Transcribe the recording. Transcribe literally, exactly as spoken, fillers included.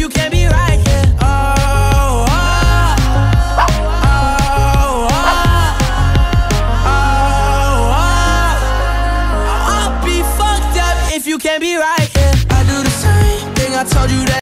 you can't be right, yeah. Oh, oh, oh, oh, oh, oh. I'll be fucked up if you can't be right, yeah. I do the same thing, I told you that.